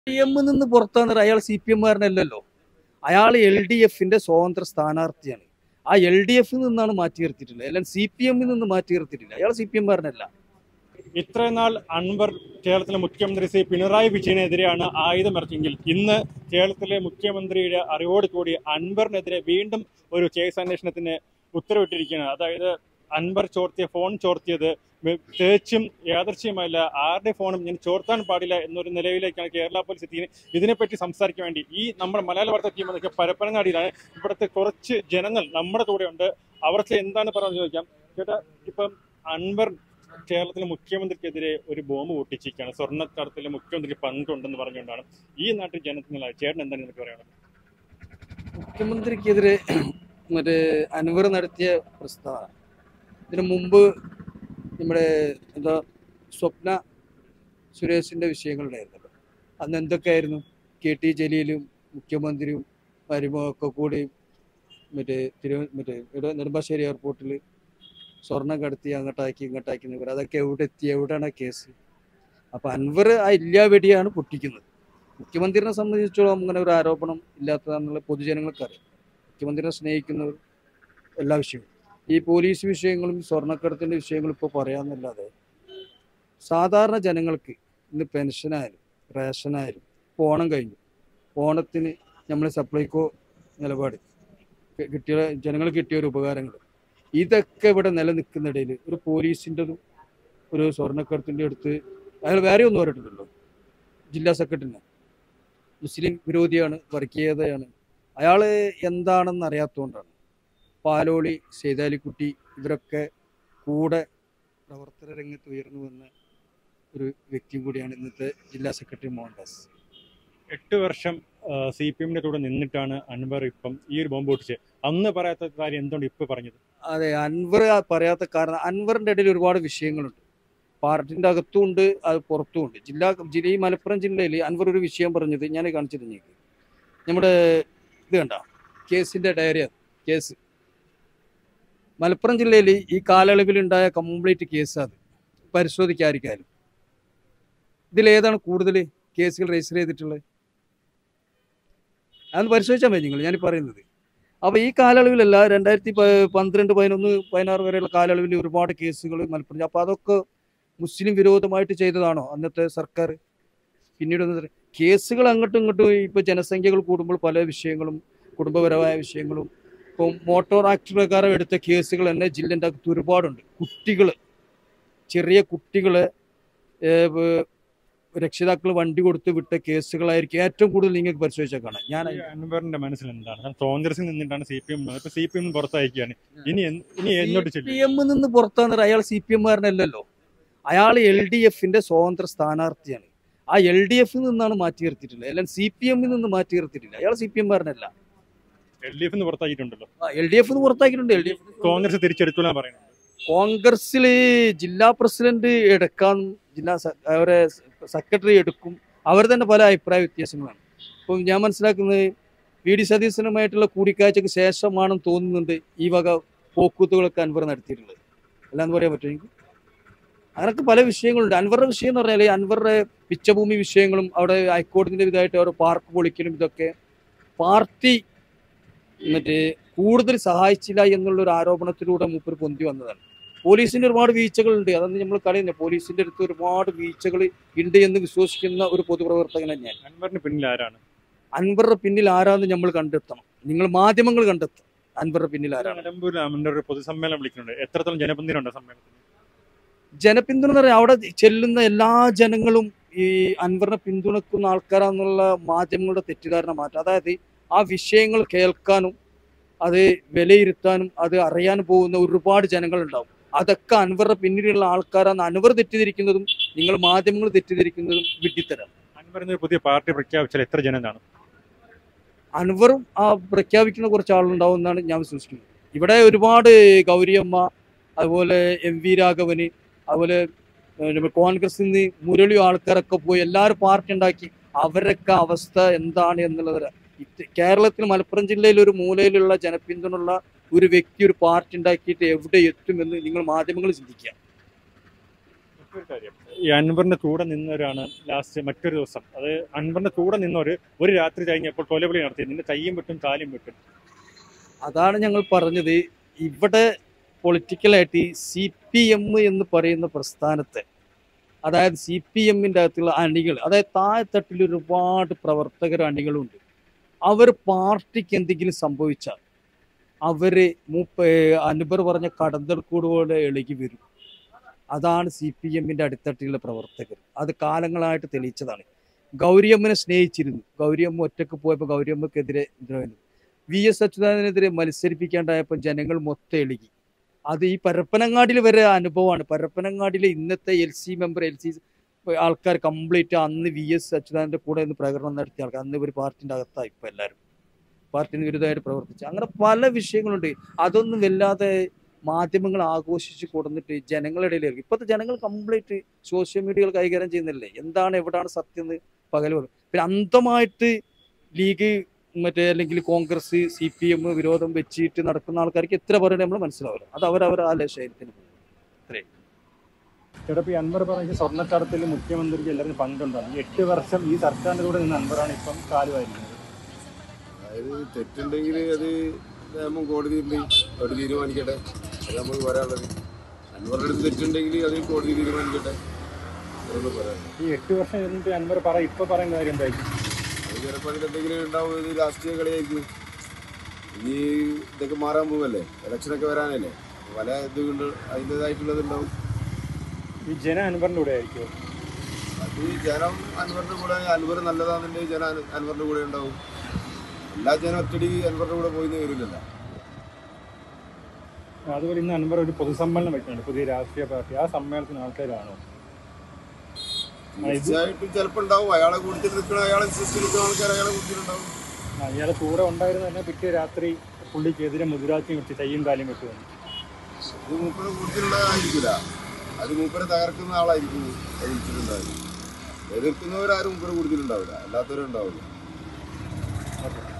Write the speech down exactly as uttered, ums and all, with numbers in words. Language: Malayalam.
പി എമ്മിൽ നിന്ന് പുറത്താന്ന് അയാൾ സി പി എമ്മുകാരനല്ലല്ലോ. അയാൾ എൽ ഡി എഫിന്റെ സ്വതന്ത്ര സ്ഥാനാർത്ഥിയാണ്. ആ എൽ ഡി എഫിൽ നിന്നാണ് മാറ്റി നിർത്തിയിട്ടുള്ളത്, അല്ലെങ്കിൽ സി പി എമ്മിൽ നിന്ന് മാറ്റി നിർത്തിയിട്ടില്ല. അയാൾ സി പി എമ്മുകാരനല്ല. ഇത്രയും നാൾ അൻവർ കേരളത്തിലെ മുഖ്യമന്ത്രി ശ്രീ പിണറായി വിജയനെതിരെയാണ് ആയുധമിറക്കിയെങ്കിൽ ഇന്ന് കേരളത്തിലെ മുഖ്യമന്ത്രിയുടെ അറിവോട് കൂടി അൻവറിനെതിരെ വീണ്ടും ഒരു കേസ് അന്വേഷണത്തിന് ഉത്തരവിട്ടിരിക്കുകയാണ്. അതായത് അൻവർ ചോർത്തിയ ഫോൺ ചോർത്തിയത് തേച്ചും യാദർച്ഛ്യമല്ല, ആരുടെ ഫോണും ഞാൻ ചോർത്താൻ പാടില്ല എന്നൊരു നിലയിലേക്കാണ് കേരള പോലീസ് എത്തിയത്. ഇതിനെപ്പറ്റി സംസാരിക്കാൻ വേണ്ടി ഈ നമ്മുടെ മലയാള വാർത്താ ടീം എന്നൊക്കെ പരപ്പനങ്ങാടിയിലാണ്. ഇവിടുത്തെ കുറച്ച് ജനങ്ങൾ നമ്മുടെ കൂടെ ഉണ്ട്. അവർക്ക് എന്താണ് പറഞ്ഞു ചോദിക്കാം. ചേട്ടാ, ഇപ്പം അൻവർ കേരളത്തിലെ മുഖ്യമന്ത്രിക്കെതിരെ ഒരു ബോംബ് പൊട്ടിച്ചിരിക്കുകയാണ്. സ്വർണ്ണക്കടത്തിലെ മുഖ്യമന്ത്രിക്ക് പങ്കുണ്ടെന്ന് പറഞ്ഞുകൊണ്ടാണ്. ഈ നാട്ടിൽ ജനത്തിനുള്ള ചേട്ടൻ എന്താണ് നിങ്ങൾക്ക് പറയുന്നത്? മുഖ്യമന്ത്രിക്കെതിരെ മറ്റേ അൻവർ നടത്തിയ പ്രസ്താവന ഇതിനു മുമ്പ് നമ്മുടെ എന്താ സ്വപ്ന സുരേഷിൻ്റെ വിഷയങ്ങളുണ്ടായിരുന്നല്ലോ. അന്ന് എന്തൊക്കെയായിരുന്നു? കെ ടി ജലീലും മുഖ്യമന്ത്രിയും മരുമൊക്കെ കൂടി മറ്റേ തിരു മറ്റേ ഇവിടെ നെടുമ്പാശ്ശേരി എയർപോർട്ടിൽ സ്വർണം കടത്തി അങ്ങോട്ടാക്കി ഇങ്ങോട്ടാക്കി നിൽക്കുക. അതൊക്കെ എവിടെ എത്തി? എവിടെയാണ് കേസ്? അപ്പം അൻവർ ആ ഇല്ലാ വെടിയാണ് പൊട്ടിക്കുന്നത്. മുഖ്യമന്ത്രിനെ സംബന്ധിച്ചിടത്തോളം അങ്ങനെ ഒരു ആരോപണം ഇല്ലാത്തതാണെന്നുള്ള പൊതുജനങ്ങൾക്കറിയാം. മുഖ്യമന്ത്രിനെ സ്നേഹിക്കുന്നവർ എല്ലാ വിഷയവും, ഈ പോലീസ് വിഷയങ്ങളും സ്വർണ്ണക്കടത്തിൻ്റെ വിഷയങ്ങളും ഇപ്പോൾ പറയാമെന്നല്ലാതെ സാധാരണ ജനങ്ങൾക്ക് ഇന്ന് പെൻഷനായാലും റേഷനായാലും ഇപ്പോൾ ഓണം കഴിഞ്ഞു, ഓണത്തിന് നമ്മൾ സപ്ലൈകോ നിലപാട് കിട്ടിയ ജനങ്ങൾ കിട്ടിയ ഒരു ഉപകാരങ്ങൾ ഇതൊക്കെ ഇവിടെ നിലനിൽക്കുന്നിടയിൽ ഒരു പോലീസിൻ്റെതും ഒരു സ്വർണ്ണക്കടത്തിൻ്റെ അടുത്ത് അയാൾ വേറെ ഒന്നും പറഞ്ഞിട്ടുണ്ടല്ലോ. ജില്ലാ സെക്രട്ടറിനെ മുസ്ലിം വിരോധിയാണ്, വർഗീയതയാണ്. അയാൾ എന്താണെന്ന് അറിയാത്തതുകൊണ്ടാണ്. പാലോളി, സേതാലിക്കുട്ടി ഇവരൊക്കെ കൂടെ പ്രവർത്തന രംഗത്ത് ഉയർന്നു വന്ന ഒരു വ്യക്തിയും കൂടിയാണ് ഇന്നത്തെ ജില്ലാ സെക്രട്ടറി മോഹൻദാസ്. എട്ട് വർഷം സി പി എമ്മിന്റെ കൂടെ നിന്നിട്ടാണ് അൻവർ ഇപ്പം ഈ ഒരു ബോംബ് പൊട്ടിച്ചത്. അന്ന് പറയാത്ത കാര്യം എന്തുകൊണ്ട് ഇപ്പൊ പറഞ്ഞത്? അതെ, അൻവർ പറയാത്ത കാരണം അൻവറിൻ്റെ ഇടയിൽ ഒരുപാട് വിഷയങ്ങളുണ്ട്. പാർട്ടിൻ്റെ അകത്തുമുണ്ട്, അത് പുറത്തുമുണ്ട്. ജില്ലാ ജില്ല ഈ മലപ്പുറം ജില്ലയിൽ അൻവർ ഒരു വിഷയം പറഞ്ഞത് ഞാൻ കാണിച്ചിരുന്നേക്ക്. നമ്മുടെ ഇത് കണ്ട കേസിൻ്റെ ഡയറി, കേസ് മലപ്പുറം ജില്ലയിൽ ഈ കാലയളവിലുണ്ടായ കംപ്ലീറ്റ് കേസ് അത് പരിശോധിക്കാതിരിക്കാനും. ഇതിലേതാണ് കൂടുതൽ കേസുകൾ രജിസ്റ്റർ ചെയ്തിട്ടുള്ളത്? അതൊന്ന് പരിശോധിച്ചാൽ മതി നിങ്ങൾ ഞാൻ പറയുന്നത്. അപ്പോൾ ഈ കാലയളവിലല്ല, രണ്ടായിരത്തി പന്ത്രണ്ട് പതിനൊന്ന് പതിനാറ് വരെയുള്ള കാലയളവിൽ ഒരുപാട് കേസുകൾ മലപ്പുറം. അപ്പോൾ അതൊക്കെ മുസ്ലിം വിരോധമായിട്ട് ചെയ്തതാണോ അന്നത്തെ സർക്കാർ? പിന്നീട് കേസുകൾ അങ്ങോട്ടും ഇങ്ങോട്ടും ഇപ്പോൾ ജനസംഖ്യകൾ കൂടുമ്പോൾ പല വിഷയങ്ങളും കുടുംബപരമായ വിഷയങ്ങളും ഇപ്പം മോട്ടോർ ആക്ട് പ്രകാരം എടുത്ത കേസുകൾ തന്നെ ജില്ലൻ്റെ അകത്ത് ഒരുപാടുണ്ട്. കുട്ടികൾ, ചെറിയ കുട്ടികളെ രക്ഷിതാക്കൾ വണ്ടി കൊടുത്ത് വിട്ട കേസുകളായിരിക്കും ഏറ്റവും കൂടുതൽ നിങ്ങൾക്ക് പരിശോധിച്ചാൽ കാണാം. ഞാൻ അൻവറിന്റെ മനസ്സിൽ എന്താണ്? കോൺഗ്രസിൽ നിന്നിട്ടാണ് C P M C P M പുറത്തയക്കുകയാണ്. ഇനി ഇനി എന്നോട്ട് പി എമ്മിൽ നിന്ന് പുറത്താന്ന് അയാൾ സി പി എമ്മുകാരനല്ലല്ലോ. അയാൾ എൽ ഡി എഫിന്റെ സ്വതന്ത്ര സ്ഥാനാർത്ഥിയാണ്. ആ എൽ ഡി എഫിൽ നിന്നാണ് മാറ്റി നിർത്തിയിട്ടുള്ളത്, അല്ലെങ്കിൽ സി പി എമ്മിൽ നിന്ന് മാറ്റി നിർത്തിയിട്ടില്ല. അയാൾ സി പി എമ്മുകാരനല്ല. എൽ ഡി എഫ് പുറത്താക്കിയിട്ടുണ്ടല്ലോ. എൽ ഡി എഫ് പുറത്താക്കിയിട്ടുണ്ട്. എൽ ഡി എഫ് കോൺഗ്രസ് തിരിച്ചെടുത്തോളാൻ പറയുന്നത്. കോൺഗ്രസിൽ ജില്ലാ പ്രസിഡന്റ് എടുക്കാൻ ജില്ലാ അവരെ സെക്രട്ടറി എടുക്കും. അവർ തന്നെ പല അഭിപ്രായ വ്യത്യാസങ്ങളാണ്. ഇപ്പം ഞാൻ മനസ്സിലാക്കുന്നത് വി ഡി സതീശനുമായിട്ടുള്ള കൂടിക്കാഴ്ചക്ക് ശേഷമാണെന്ന് തോന്നുന്നുണ്ട് ഈ വക പോക്കൂത്തുകളൊക്കെ അൻവർ നടത്തിയിട്ടുള്ളത്. അല്ലാന്ന് പറയാൻ പറ്റും എനിക്ക്. അങ്ങനൊക്കെ പല വിഷയങ്ങളുണ്ട്. അൻവറുടെ വിഷയം എന്ന് പറഞ്ഞാൽ അൻവറുടെ പിച്ചഭൂമി വിഷയങ്ങളും അവിടെ ഹൈക്കോടതിൻ്റെ ഇതായിട്ട് അവർ പാർക്ക് പൊളിക്കലും ഇതൊക്കെ പാർട്ടി മറ്റേ കൂടുതൽ സഹായിച്ചില്ല എന്നുള്ളൊരു ആരോപണത്തിലൂടെ മൂപ്പർ പൊന്തി വന്നതാണ്. പോലീസിൻ്റെ ഒരുപാട് വീഴ്ചകളുണ്ട്, അതൊന്നും നമ്മൾ കളയുന്നില്ല. പോലീസിൻ്റെ അടുത്ത് ഒരുപാട് വീഴ്ചകൾ ഉണ്ട് എന്ന് വിശ്വസിക്കുന്ന ഒരു പൊതുപ്രവർത്തകനാണ് ഞാൻ. അൻവറിന് പിന്നിൽ ആരാണ്? അൻവറുടെ പിന്നിൽ ആരാന്ന് നമ്മൾ കണ്ടെത്തണം. നിങ്ങൾ മാധ്യമങ്ങൾ കണ്ടെത്തും അൻവറുടെ പിന്നിൽ ആരാണ്. നിലമ്പൂരിൽ അൻവർ ഒരു പൊതുസമ്മേളനം വിളിക്കുന്നുണ്ട്. എത്രത്തോളം ജനപിന്തുണയുണ്ട് സമ്മേളനത്തിൽ? ജനപിന്തുണ എന്ന് പറയാം, അവിടെ ചെല്ലുന്ന എല്ലാ ജനങ്ങളും ഈ അൻവറിനെ പിന്തുണക്കുന്ന ആൾക്കാരാന്നുള്ള മാധ്യമങ്ങളുടെ തെറ്റിദ്ധാരണ മാറ്റം. അതായത് ആ വിഷയങ്ങൾ കേൾക്കാനും അത് വിലയിരുത്താനും അത് അറിയാൻ പോകുന്ന ഒരുപാട് ജനങ്ങളുണ്ടാവും. അതൊക്കെ അൻവറുടെ പിന്നിലുള്ള ആൾക്കാരാണ്. അൻവർ തെറ്റിദ്ധരിക്കുന്നതും നിങ്ങൾ മാധ്യമങ്ങൾ തെറ്റിദ്ധരിക്കുന്നതും വിഡ്ഢിത്തരാണ്. അൻവറിന് പുതിയ പാർട്ടി പ്രഖ്യാപിച്ചാൽ എത്ര ജനം കാണും? അൻവറും ആ പ്രഖ്യാപിക്കുന്ന കുറച്ച് ആളുണ്ടാവും എന്നാണ് ഞാൻ വിശ്വസിക്കുന്നത്. ഇവിടെ ഒരുപാട് ഗൗരിയമ്മ, അതുപോലെ എം വി രാഘവന്, അതുപോലെ കോൺഗ്രസിൽ നിന്ന് മുരളി ആൾക്കാരൊക്കെ പോയി എല്ലാവരും പാർട്ടി ഉണ്ടാക്കി. അവരൊക്കെ അവസ്ഥ എന്താണ് എന്നുള്ളത് കേരളത്തിൽ മലപ്പുറം ജില്ലയിൽ ഒരു മൂലയിലുള്ള ജനപിന്തുണയുള്ള ഒരു വ്യക്തി ഒരു പാർട്ടി ഉണ്ടാക്കിയിട്ട് എവിടെ എത്തുമെന്ന് നിങ്ങൾ മാധ്യമങ്ങൾ ചിന്തിക്കുക. മറ്റൊരു കാര്യം, ഈ അൻവറിന്റെ കൂടെ നിന്നവരാണ് ലാസ്റ്റ് മറ്റൊരു ദിവസം, അത് അൻവറിന്റെ കൂടെ നിന്നവര് ഒരു രാത്രി കഴിഞ്ഞപ്പോൾ കൊലവിളി നടത്തി, നിന്റെ കയ്യും വിട്ടും കാലും വിട്ടും. അതാണ് ഞങ്ങൾ പറഞ്ഞത്. ഇവിടെ പൊളിറ്റിക്കലായിട്ട് സി പി എം എന്ന് പറയുന്ന പ്രസ്ഥാനത്തെ, അതായത് സി പി എമ്മിൻ്റെ അകത്തുള്ള അണികൾ, അതായത് താഴെത്തട്ടിൽ ഒരുപാട് പ്രവർത്തകർ അണികളുണ്ട്. അവർ പാർട്ടിക്ക് എന്തെങ്കിലും സംഭവിച്ചാൽ അവർ മൂപ്പ അൻവർ പറഞ്ഞ കടന്തൽക്കൂടുപോലെ ഇളകി വരും. അതാണ് സി പി എമ്മിൻ്റെ അടിത്തട്ടിലുള്ള പ്രവർത്തകർ. അത് കാലങ്ങളായിട്ട് തെളിയിച്ചതാണ്. ഗൗരിയമ്മനെ സ്നേഹിച്ചിരുന്നു. ഗൗരിയമ്മ ഒറ്റക്ക് പോയപ്പോൾ ഗൗരിയമ്മക്കെതിരെ എതിരായിരുന്നു. വി എസ് അച്യുതാനന്ദനെതിരെ മത്സരിപ്പിക്കാണ്ടായപ്പോൾ ജനങ്ങൾ മൊത്തം എളുകി. അത് ഈ പരപ്പനങ്ങാടിയിൽ വരെ അനുഭവമാണ്. പരപ്പനങ്ങാടിയിലെ ഇന്നത്തെ L C member L C ആൾക്കാർ കംപ്ലീറ്റ് അന്ന് വി എസ് അച്യുതാനന്ദൻ്റെ കൂടെ നിന്ന് പ്രകടനം നടത്തിയ ആൾക്കാർ അന്ന് ഒരു പാർട്ടിൻ്റെ അകത്തായി ഇപ്പോൾ എല്ലാവരും പാർട്ടിന് വിരുദ്ധമായിട്ട് പ്രവർത്തിച്ചു. അങ്ങനെ പല വിഷയങ്ങളുണ്ട്. അതൊന്നും വല്ലാതെ മാധ്യമങ്ങൾ ആഘോഷിച്ച് കൊടുത്തിട്ട് ജനങ്ങളുടെ ഇടയിലേക്ക് ഇപ്പോഴത്തെ ജനങ്ങൾ കംപ്ലീറ്റ് സോഷ്യൽ മീഡിയകൾ കൈകാര്യം ചെയ്യുന്നില്ലേ, എന്താണ് എവിടെയാണ് സത്യം എന്ന് പകൽ പറയും. പിന്നെ അന്ധമായിട്ട് ലീഗ് മറ്റേ അല്ലെങ്കിൽ കോൺഗ്രസ് സി പി എം വിരോധം വെച്ചിട്ട് നടക്കുന്ന ആൾക്കാർക്ക് എത്ര പറയുന്നത് നമ്മൾ മനസ്സിലാവില്ല. അത് അവരവർ ആ ലക്ഷ്യത്തിന് പോകും. അത്രേ. ചേട്ടാ, ഈ അൻവർ പറഞ്ഞ സ്വർണ്ണക്കടത്തിൽ മുഖ്യമന്ത്രിക്ക് എല്ലാവരും പങ്കുണ്ടാണ്. എട്ട് വർഷം ഈ സർക്കാരിന്റെ കൂടെ നിന്ന് അൻവറാണ് ഇപ്പം കാലുവായിരിക്കുന്നത്. അതായത് തെറ്റുണ്ടെങ്കിൽ അത് നിയമം കോടതിയുണ്ട്, അവർ തീരുമാനിക്കട്ടെ. അത് നമുക്ക് പറയാനുള്ളത്. അൻവറുടെ അടുത്ത് തെറ്റുണ്ടെങ്കിൽ അത് കോടതി തീരുമാനിക്കട്ടെ. അതൊന്നും പറയാം. ഈ എട്ട് വർഷം കഴിഞ്ഞിട്ട് അൻവർ പറ ഇപ്പൊ പറയുന്ന കാര്യം എന്തായിരിക്കും? അത് ചിലപ്പോൾ അതിലെന്തെങ്കിലും ഉണ്ടാവും. ഇത് രാഷ്ട്രീയ കളിയായിരിക്കും. ഇനി ഇതൊക്കെ മാറാൻ പോവല്ലേ, ഇലക്ഷനൊക്കെ വരാനല്ലേ, പല ഇതുകൊണ്ട് അതിൻ്റെതായിട്ടുള്ളതുണ്ടാവും. ഈ ജന അൻവറിന്റെ കൂടെ ആയിരിക്കും. അത് ജനം അൻവറിന്റെ കൂടെ, അൻവർ നല്ലതാണെന്നുണ്ടെങ്കിൽ ജനം അൻവറിന്റെ കൂടെ ഉണ്ടാവും. എല്ലാ ജനം ഒറ്റടി അൻവറിന്റെ കൂടെ പോയി വരില്ലല്ലോ. അതുപോലെ ഇന്ന് അൻവർ ഒരു പൊതുസമ്മേളനം വെക്കുന്നുണ്ട്, പുതിയ രാഷ്ട്രീയ പാർട്ടി. ആ സമ്മേളനത്തിന് ആൾക്കാരാണോ? തീർച്ചയായിട്ടും ചിലപ്പോൾ ഉണ്ടാവും. അയാളെ കൂടുതൽ നിൽക്കണം, അയാളെ വിശ്വസിച്ച് നിൽക്കുന്ന ആൾക്കാർ അയാളെ കൂടുതലുണ്ടാവും. അയാളെ കൂടെ ഉണ്ടായിരുന്ന തന്നെ പിറ്റേ രാത്രി പുള്ളിക്കെതിരെ മുദ്രാവാക്യം വെച്ച് കയ്യും കാലും വെച്ച് വന്നു. ഇത് മൂപ്പര് കൂടുതലുള്ളതായിരിക്കില്ല, അത് മൂപ്പരെ തകർക്കുന്ന ആളായിരിക്കും എതിർത്തിട്ടുണ്ടാവില്ല. എതിർക്കുന്നവരാരും മൂപ്പര് കൂടുതലുണ്ടാവില്ല, അല്ലാത്തവരും ഉണ്ടാവില്ല. ഓക്കെ.